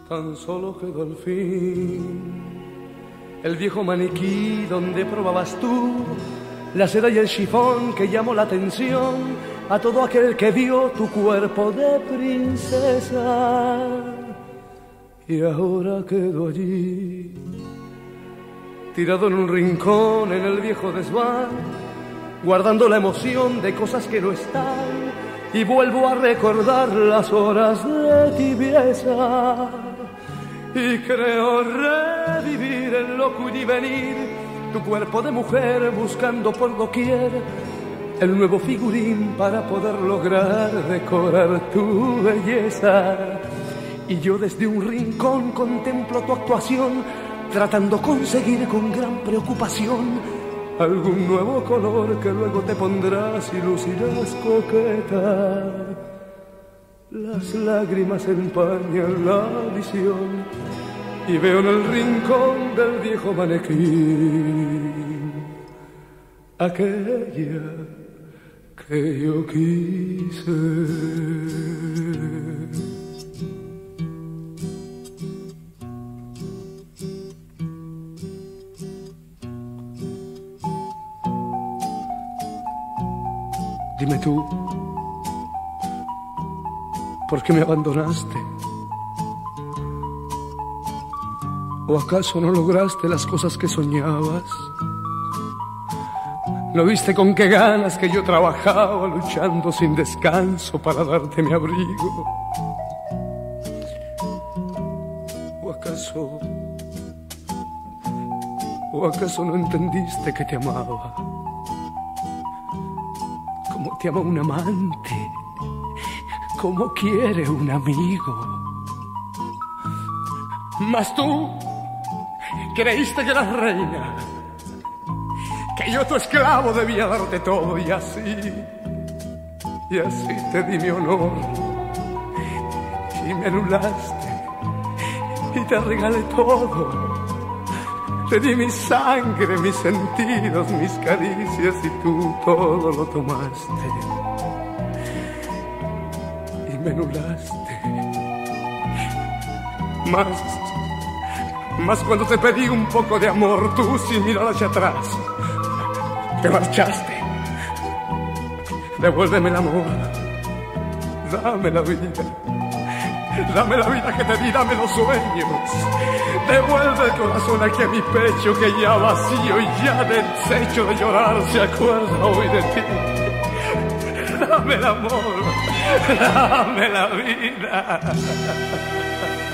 tan solo quedó al fin el viejo maniquí donde probabas tú la seda y el chifón que llamó la atención a todo aquel que vio tu cuerpo de princesa. Y ahora quedó allí, tirado en un rincón en el viejo desván, guardando la emoción de cosas que no están, y vuelvo a recordar las horas de tibieza. Y creo revivir el loco y venir, tu cuerpo de mujer buscando por doquier el nuevo figurín para poder lograr decorar tu belleza. Y yo desde un rincón contemplo tu actuación, tratando conseguir con gran preocupación algún nuevo color que luego te pondrás y lucirás coqueta. Las lágrimas empañan la visión y veo en el rincón del viejo maniquí aquella que yo quise. Dime tú, ¿por qué me abandonaste? ¿O acaso no lograste las cosas que soñabas? ¿No viste con qué ganas que yo trabajaba luchando sin descanso para darte mi abrigo? ¿O acaso no entendiste que te amaba? Como te ama un amante, como quiere un amigo. Mas tú creíste que eras reina, que yo tu esclavo debía darte todo, y así te di mi honor y me anulaste y te regalé todo. Te di mi sangre, mis sentidos, mis caricias, y tú todo lo tomaste y me anulaste. Más cuando te pedí un poco de amor, tú sin mirar hacia atrás te marchaste. Devuélveme el amor, dame la vida. Dame la vida que te di, dame los sueños. Devuelve el corazón aquí a mi pecho, que ya vacío y ya deshecho de llorar se acuerda hoy de ti. Dame el amor, dame la vida.